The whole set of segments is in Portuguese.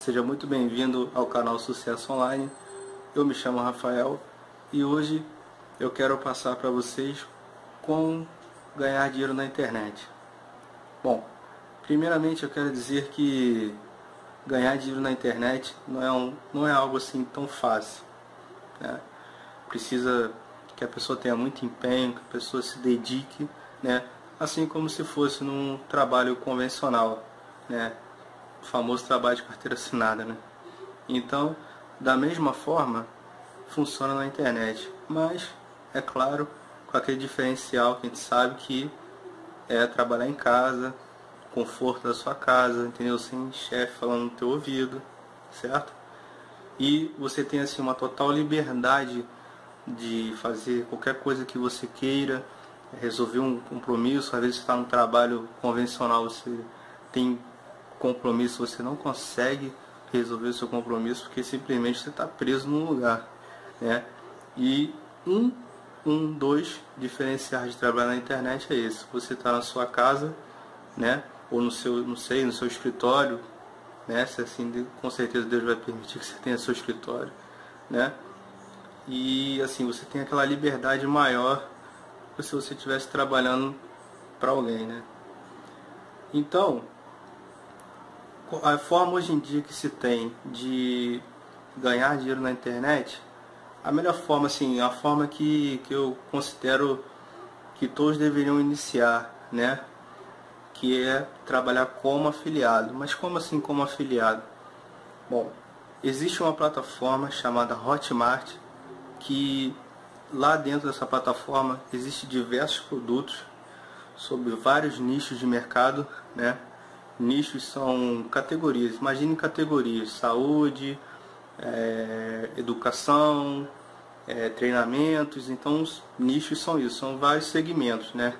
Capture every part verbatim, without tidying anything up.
Seja muito bem-vindo ao canal Sucesso Online. Eu me chamo Rafael e hoje eu quero passar para vocês como ganhar dinheiro na internet. Bom, primeiramente eu quero dizer que ganhar dinheiro na internet não é, um, não é algo assim tão fácil, né? Precisa que a pessoa tenha muito empenho, que a pessoa se dedique, né? Assim como se fosse num trabalho convencional, né? O famoso trabalho de carteira assinada, né? Então, da mesma forma, funciona na internet, mas, é claro, com aquele diferencial que a gente sabe que é trabalhar em casa, conforto da sua casa, entendeu? Sem chefe falando no teu ouvido, certo? E você tem assim uma total liberdade de fazer qualquer coisa que você queira, resolver um compromisso. Às vezes você está no trabalho convencional, você tem compromisso, você não consegue resolver o seu compromisso porque simplesmente você está preso num lugar, né? E um, um, dois diferenciais de trabalhar na internet é esse: você está na sua casa, né? Ou no seu, não sei, no seu escritório, né? Se assim, com certeza Deus vai permitir que você tenha seu escritório, né? E assim, você tem aquela liberdade maior que se você estivesse trabalhando para alguém, né? Então, a forma hoje em dia que se tem de ganhar dinheiro na internet, a melhor forma, assim, a forma que, que eu considero que todos deveriam iniciar, né? Que é trabalhar como afiliado. Mas como assim como afiliado? Bom, existe uma plataforma chamada Hotmart, que lá dentro dessa plataforma existem diversos produtos sobre vários nichos de mercado, né? Nichos são categorias, imagine categorias: saúde, é, educação, é, treinamentos. Então os nichos são isso, são vários segmentos, né?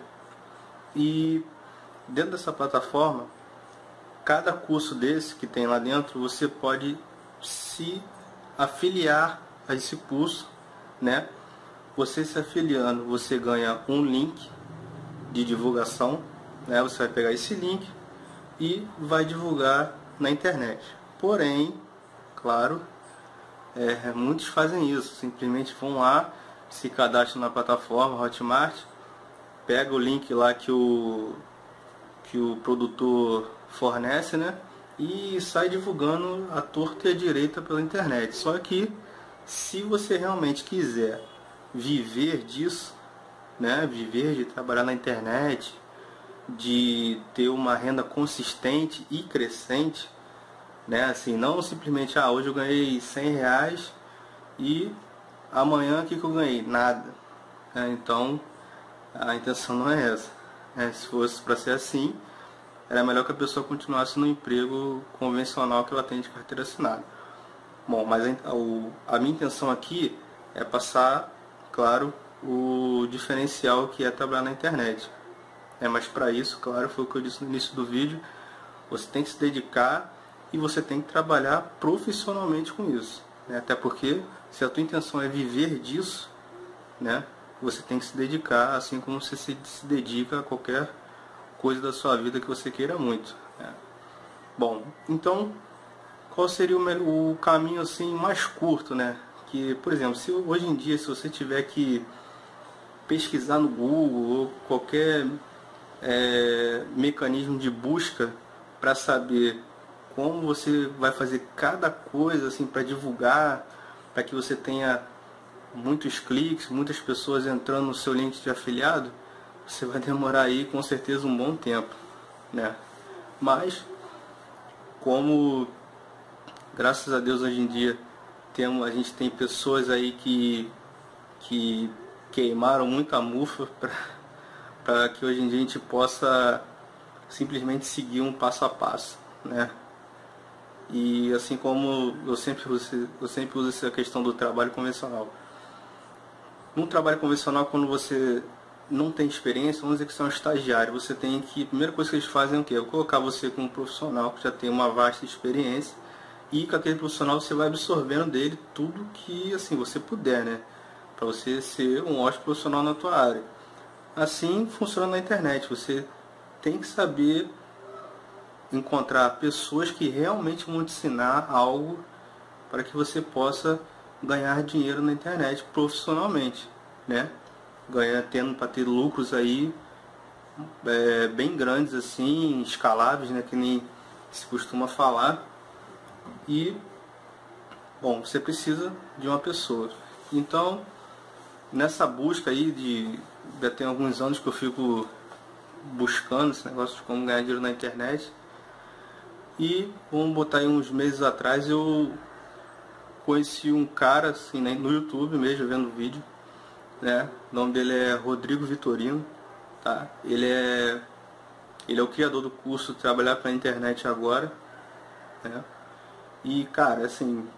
E dentro dessa plataforma, cada curso desse que tem lá dentro, você pode se afiliar a esse curso, né? Você se afiliando, você ganha um link de divulgação, né? Você vai pegar esse link e vai divulgar na internet. Porém, claro, é, muitos fazem isso, simplesmente vão lá, se cadastram na plataforma Hotmart, pega o link lá que o, que o produtor fornece, né? E sai divulgando a torta e a direita pela internet. Só que, se você realmente quiser viver disso, né? Viver de trabalhar na internet, de ter uma renda consistente e crescente, né? Assim, não simplesmente, ah, hoje eu ganhei cem reais e amanhã o que, que eu ganhei? Nada. É, então, a intenção não é essa. É, se fosse para ser assim, era melhor que a pessoa continuasse no emprego convencional que ela tem de carteira assinada. Bom, mas a, o, a minha intenção aqui é passar, claro, o diferencial que é trabalhar na internet. É, mas para isso, claro, foi o que eu disse no início do vídeo, você tem que se dedicar e você tem que trabalhar profissionalmente com isso, né? Até porque, se a tua intenção é viver disso, né, você tem que se dedicar, assim como você se, se dedica a qualquer coisa da sua vida que você queira muito, né? Bom, então, qual seria o, o caminho assim mais curto, né? Que, por exemplo, se hoje em dia, se você tiver que pesquisar no Google ou qualquer É, mecanismo de busca para saber como você vai fazer cada coisa assim para divulgar, para que você tenha muitos cliques, muitas pessoas entrando no seu link de afiliado, você vai demorar aí com certeza um bom tempo, né? Mas como, graças a Deus, hoje em dia temos, a gente tem pessoas aí que que queimaram muita mufa para para que hoje em dia a gente possa simplesmente seguir um passo a passo, né? E assim como eu sempre uso, eu sempre uso essa questão do trabalho convencional. No trabalho convencional, quando você não tem experiência, vamos dizer que você é um estagiário, você tem que, a primeira coisa que eles fazem é o quê? É colocar você como um profissional que já tem uma vasta experiência, e com aquele profissional você vai absorvendo dele tudo que assim você puder, né? Para você ser um ótimo profissional na tua área. Assim funciona na internet, você tem que saber encontrar pessoas que realmente vão te ensinar algo para que você possa ganhar dinheiro na internet profissionalmente, né? Ganhar, tendo para ter lucros aí é, bem grandes assim, escaláveis, né? Que nem se costuma falar. E bom, você precisa de uma pessoa. Então, nessa busca aí de já tem alguns anos que eu fico buscando esse negócio de como ganhar dinheiro na internet. E vamos botar aí uns meses atrás eu conheci um cara assim, né, no YouTube mesmo, vendo vídeo, né? O nome dele é Rodrigo Vitorino, tá? Ele é ele é o criador do curso Trabalhar para a Internet Agora, né? E cara, assim,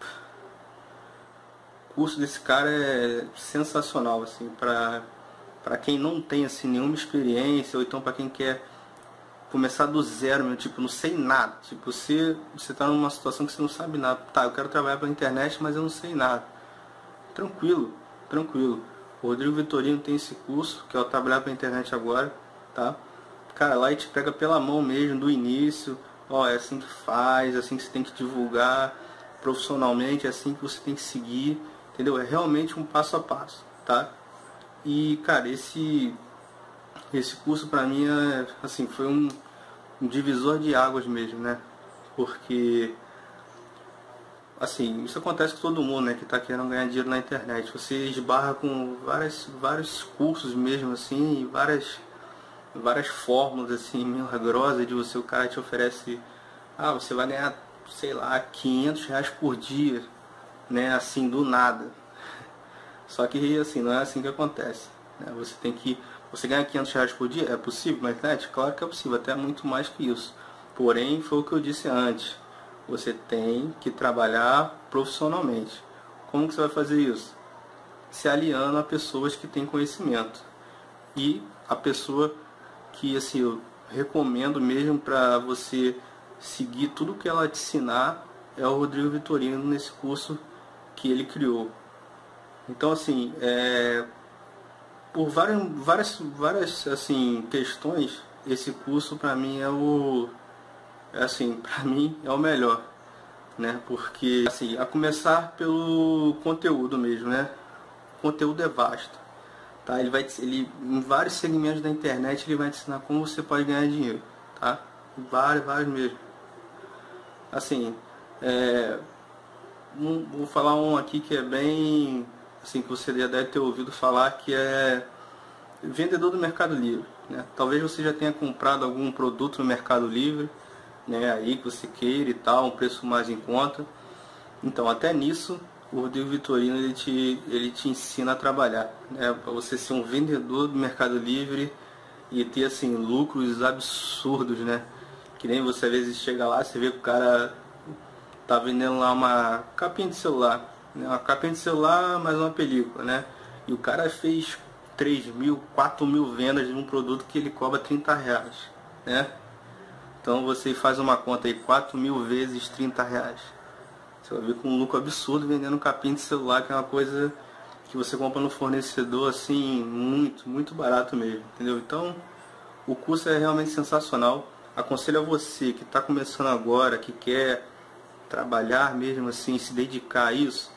o curso desse cara é sensacional assim, para para quem não tem assim nenhuma experiência, ou então para quem quer começar do zero, meu, tipo, não sei nada. Tipo, você, você tá numa situação que você não sabe nada. Tá, eu quero trabalhar pela internet, mas eu não sei nada. Tranquilo, tranquilo. O Rodrigo Vitorino tem esse curso, que é o Trabalhar pela Internet Agora, tá? Cara, lá ele te pega pela mão mesmo, do início. Ó, é assim que faz, é assim que você tem que divulgar profissionalmente, é assim que você tem que seguir, entendeu? É realmente um passo a passo, tá? E, cara, esse... Esse curso pra mim é, assim, foi um, um divisor de águas mesmo, né? Porque, assim, isso acontece com todo mundo, né? Que tá querendo ganhar dinheiro na internet. Você esbarra com várias, vários cursos mesmo, assim, várias, várias fórmulas, assim, milagrosas de você, o cara te oferece, ah, você vai ganhar, sei lá, quinhentos reais por dia, né? Assim, do nada. Só que, assim, não é assim que acontece, né? Você tem que... Você ganha quinhentos reais por dia? É possível na internet? Claro que é possível, até muito mais que isso. Porém, foi o que eu disse antes. Você tem que trabalhar profissionalmente. Como que você vai fazer isso? Se aliando a pessoas que têm conhecimento. E a pessoa que, assim, eu recomendo mesmo para você seguir tudo que ela te ensinar é o Rodrigo Vitorino, nesse curso que ele criou. Então, assim, é... por várias, várias, várias assim, questões, esse curso para mim é o, é assim, para mim é o melhor, né? Porque, assim, a começar pelo conteúdo mesmo, né? O conteúdo é vasto, tá? Ele vai, ele, em vários segmentos da internet ele vai te ensinar como você pode ganhar dinheiro, tá? Vários, vários mesmo. Assim, é, um, vou falar um aqui que é bem, assim, que você já deve ter ouvido falar, que é vendedor do Mercado Livre, né? Talvez você já tenha comprado algum produto no Mercado Livre, né? Aí que você queira e tal, um preço mais em conta. Então, até nisso, o Rodrigo Vitorino ele te, ele te ensina a trabalhar, né? Para você ser um vendedor do Mercado Livre e ter assim lucros absurdos, né? Que nem você às vezes chega lá, você vê que o cara tá vendendo lá uma capinha de celular, né? Uma capinha de celular mais uma película, né? E o cara fez três mil, quatro mil vendas de um produto que ele cobra trinta reais, né? Então você faz uma conta aí, quatro mil vezes trinta reais. Você vai ver com um lucro absurdo vendendo um capinha de celular, que é uma coisa que você compra no fornecedor assim, muito, muito barato mesmo, entendeu? Então, o curso é realmente sensacional. Aconselho a você que está começando agora, que quer trabalhar mesmo assim, se dedicar a isso,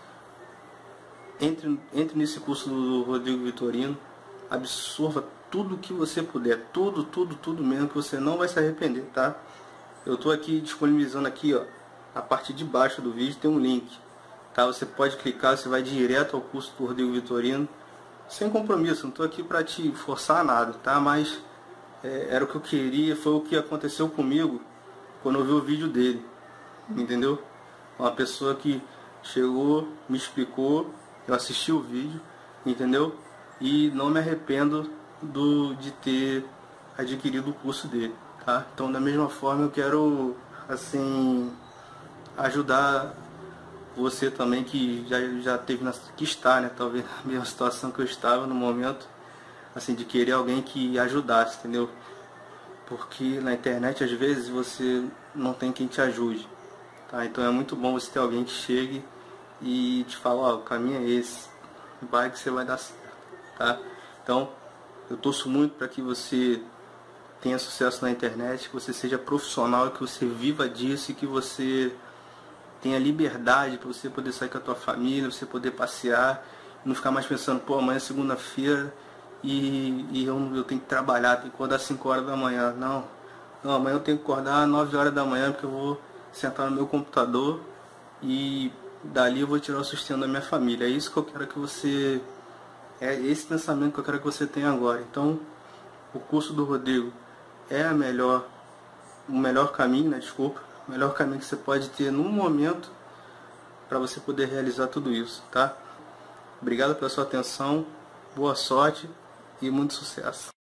entre, entre nesse curso do Rodrigo Vitorino. Absorva tudo que você puder, tudo, tudo, tudo mesmo, que você não vai se arrepender, tá? Eu tô aqui disponibilizando aqui, ó, a parte de baixo do vídeo tem um link, tá? Você pode clicar, você vai direto ao curso do Rodrigo Vitorino, sem compromisso, não tô aqui para te forçar nada, tá? Mas é, era o que eu queria, foi o que aconteceu comigo quando eu vi o vídeo dele, entendeu? Uma pessoa que chegou, me explicou, eu assisti o vídeo, entendeu? E não me arrependo do, de ter adquirido o curso dele, tá? Então, da mesma forma, eu quero, assim, ajudar você também que já, já teve, na, que está, né? Talvez na mesma situação que eu estava no momento, assim, de querer alguém que ajudasse, entendeu? Porque na internet, às vezes, você não tem quem te ajude, tá? Então, é muito bom você ter alguém que chegue e te fala, ó, o caminho é esse, vai que você vai dar certo. Tá? Então, eu torço muito para que você tenha sucesso na internet, que você seja profissional, que você viva disso e que você tenha liberdade para você poder sair com a tua família, você poder passear, não ficar mais pensando, pô, amanhã é segunda-feira e, e eu, eu tenho que trabalhar, tenho que acordar às cinco horas da manhã. Não, não, amanhã eu tenho que acordar às nove horas da manhã porque eu vou sentar no meu computador e dali eu vou tirar o sustento da minha família. É isso que eu quero que você... É esse pensamento que eu quero que você tenha agora. Então, o curso do Rodrigo é a melhor, o melhor caminho, né, desculpa, o melhor caminho que você pode ter no momento para você poder realizar tudo isso, tá? Obrigado pela sua atenção, boa sorte e muito sucesso.